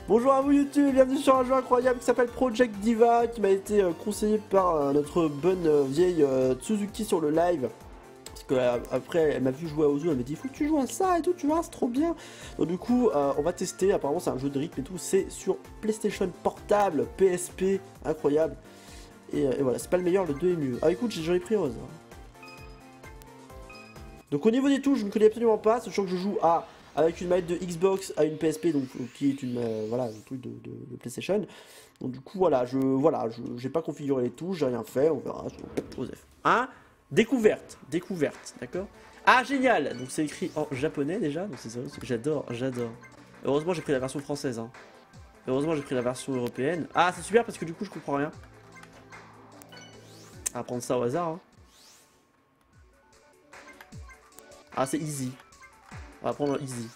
Bonjour à vous YouTube, bienvenue sur un jeu incroyable qui s'appelle Project Diva, qui m'a été conseillé par notre bonne vieille Tsuzuki sur le live. Parce que après elle m'a vu jouer à Ozu, elle m'a dit il faut que tu joues à ça et tout, tu vois, c'est trop bien. Donc du coup on va tester, apparemment c'est un jeu de rythme et tout, c'est sur PlayStation portable, PSP, incroyable. Et voilà, c'est pas le meilleur, le 2 est mieux. Ah écoute, j'aurais pris Rose. Donc au niveau des touches, je ne connais absolument pas, sachant que je joue avec une manette de Xbox à une PSP, donc qui est une voilà, un truc de PlayStation. Donc du coup voilà, j'ai pas configuré les touches, j'ai rien fait, on verra sur Osef. Hein? Découverte, d'accord? Ah génial! Donc c'est écrit en japonais déjà, donc c'est j'adore. Heureusement j'ai pris la version française, hein. Heureusement j'ai pris la version européenne. Ah c'est super parce que du coup je comprends rien. On va prendre ça au hasard, hein. Ah c'est easy. On va prendre easy.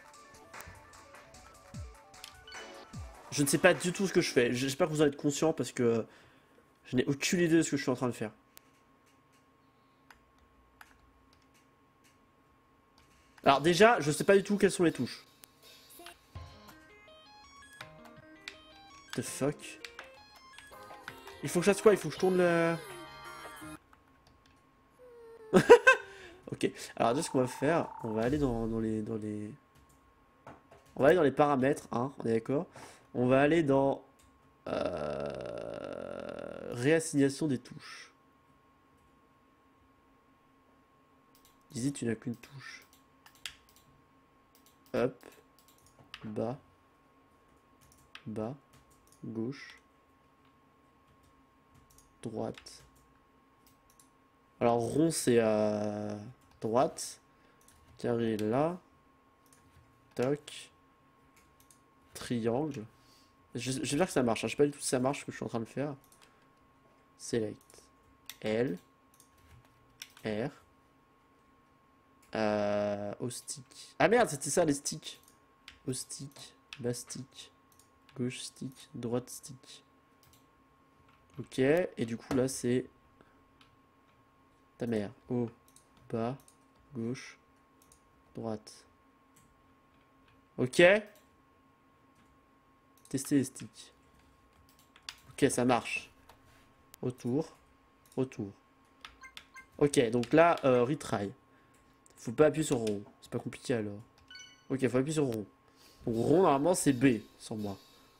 Je ne sais pas du tout ce que je fais. J'espère que vous en êtes conscient parce que je n'ai aucune idée de ce que je suis en train de faire. Alors déjà, je sais pas du tout quelles sont les touches. The fuck? Il faut que je fasse quoi? Il faut que je tourne le... Ok. Alors déjà, ce qu'on va faire, on va aller dans les... On va aller dans les paramètres, hein, on est d'accord? On va aller dans... réassignation des touches. Easy, tu n'as qu'une touche. Up, bas, gauche, droite. Alors rond c'est à droite, carré là, toc, triangle. J'espère que ça marche, hein. Je sais pas du tout si ça marche ce que je suis en train de faire. Select, L, R. Au stick. Ah merde, c'était ça les sticks. Au stick, bas stick, gauche stick, droite stick. Ok, et du coup là c'est ta mère. Haut, bas, gauche, droite. Ok. Tester les sticks. Ok, ça marche. Retour, retour. Ok, donc là, retry. Faut pas appuyer sur rond. C'est pas compliqué alors. Ok, faut appuyer sur rond. Donc rond, normalement, c'est B, sans moi.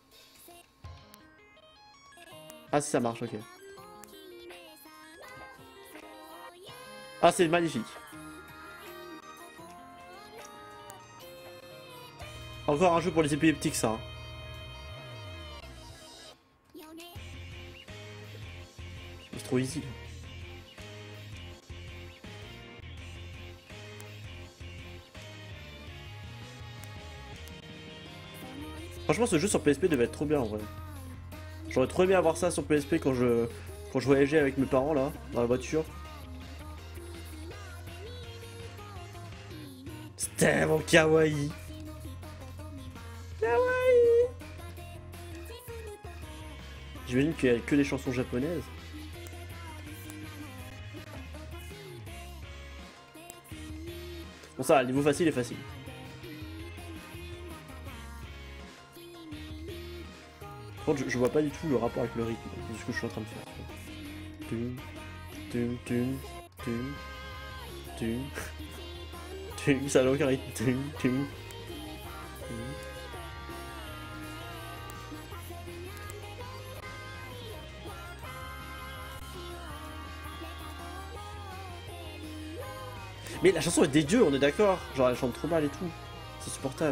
Ah, si ça marche, ok. Ah, c'est magnifique. Encore un jeu pour les épileptiques, ça. Hein. C'est trop easy. Franchement, ce jeu sur PSP devait être trop bien en vrai. J'aurais trop aimé avoir ça sur PSP quand je voyageais avec mes parents là, dans la voiture. C'est tellement kawaii. Kawaii. J'imagine qu'il y a que des chansons japonaises. Bon ça, le niveau facile est facile. Par contre, je vois pas du tout le rapport avec le rythme de ce que je suis en train de faire. Tum, tum, tum, tum, tum, tum, ça n'a aucun rythme. Tum, tum, tum. Mais la chanson est des dieux, on est d'accord. Genre elle chante trop mal et tout. C'est supportable.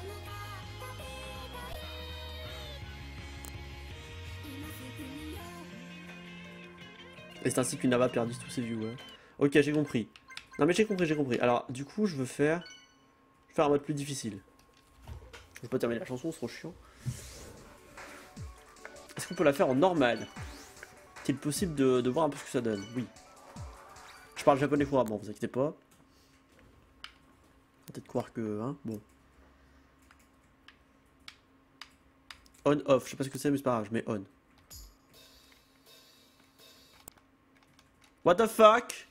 Et c'est ainsi qu'une Nava perdit tous ses viewers. Ok, j'ai compris. Non mais j'ai compris. Alors du coup je veux faire un mode plus difficile. Je peux pas terminer la chanson, c'est trop chiant. Est-ce qu'on peut la faire en normal? Est-il possible de voir un peu ce que ça donne? Oui. Je parle japonais couramment, vous inquiétez pas. Peut-être croire que... Hein, bon. On-off, je sais pas ce que c'est mais c'est pas grave, je mets on. What the fuck?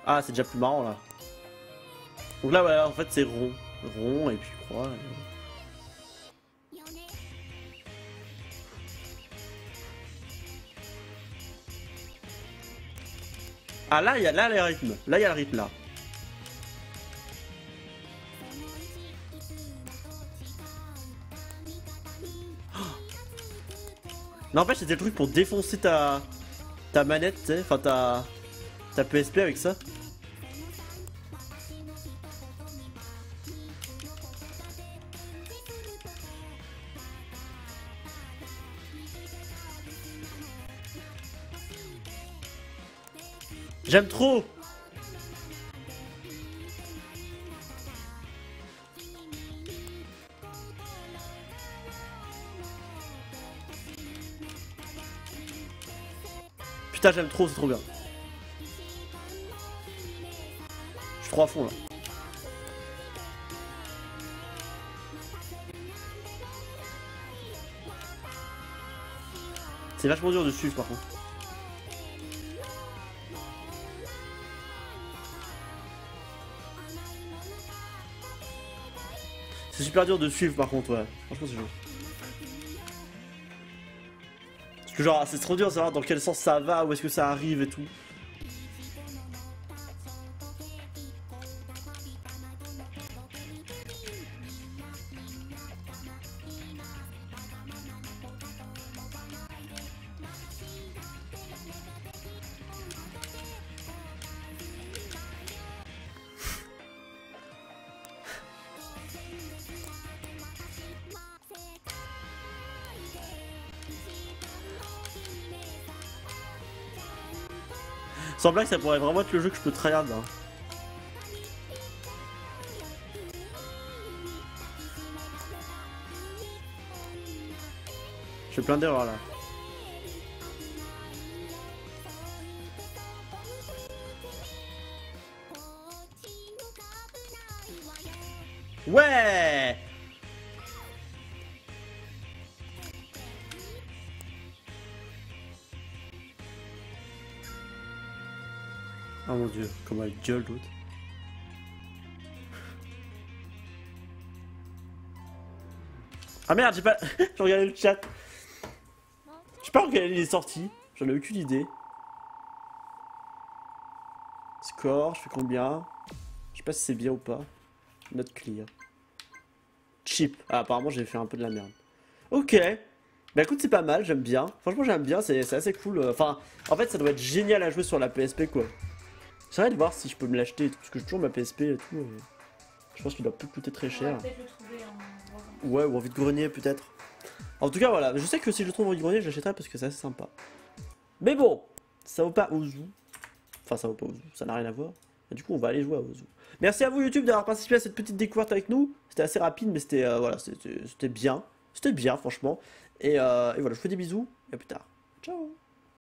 Ah, c'est déjà plus marrant là. Donc là, ouais, en fait, c'est rond. Rond et puis croix. Ah, là, il y a là, les rythmes. Là, il y a le rythme là. N'empêche, c'était le truc pour défoncer ta manette, tu sais, enfin ta PSP avec ça. J'aime trop. Putain, j'aime trop, c'est trop bien. Je suis trop à fond là. C'est vachement dur de suivre par contre. C'est super dur de suivre par contre, ouais. Franchement, c'est chaud. Parce que genre, c'est trop dur de savoir dans quel sens ça va, où est-ce que ça arrive et tout. Sans blague, ça pourrait vraiment être le jeu que je peux tryhard là. Je fais plein d'erreurs là. Ouais! Oh mon dieu, comment elle gueule l'autre. Ah merde, j'ai pas... j'ai regardé le chat. Je sais pas quand il est sorti, j'en ai aucune idée. Score, je fais combien? Je sais pas si c'est bien ou pas. Note clear. Cheap. Ah, apparemment j'ai fait un peu de la merde. Ok. Bah écoute, c'est pas mal, j'aime bien. Franchement, j'aime bien, c'est assez cool. Enfin, en fait, ça doit être génial à jouer sur la PSP quoi. J'aimerais de voir si je peux me l'acheter, parce que j'ai toujours ma PSP et tout. Et je pense qu'il doit plus coûter très cher. Ouais, ou en vide-grenier peut-être. En tout cas, voilà, je sais que si je le trouve en vide-grenier, je l'achèterai parce que c'est assez sympa. Mais bon, ça vaut pas Ozu. Enfin, ça vaut pas Ozu, ça n'a rien à voir. Et du coup, on va aller jouer à Ozu. Merci à vous YouTube d'avoir participé à cette petite découverte avec nous. C'était assez rapide, mais c'était voilà, c'était bien. C'était bien, franchement. Et voilà, je vous fais des bisous et à plus tard. Ciao.